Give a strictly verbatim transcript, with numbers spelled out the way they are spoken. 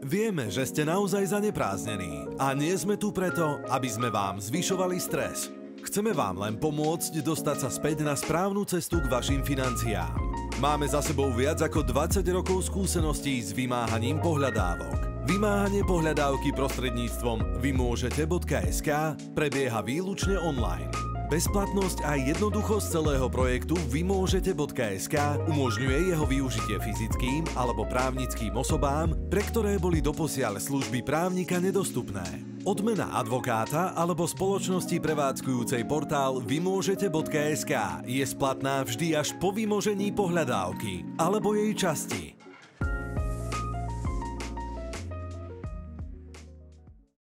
Vieme, že ste naozaj zaneprázdnení a nie sme tu preto, aby sme vám zvyšovali stres. Chceme vám len pomôcť dostať sa späť na správnu cestu k vašim financiám. Máme za sebou viac ako dvadsať rokov skúseností s vymáhaním pohľadávok. Vymáhanie pohľadávky prostredníctvom vymôžete bodka es ká prebieha výlučne online. Bezplatnosť a jednoduchosť celého projektu vymôžete bodka es ká umožňuje jeho využitie fyzickým alebo právnickým osobám, pre ktoré boli doposiaľ služby právnika nedostupné. Odmena advokáta alebo spoločnosti prevádzkujúcej portál vymôžete bodka es ká je splatná vždy až po vymožení pohľadávky alebo jej časti.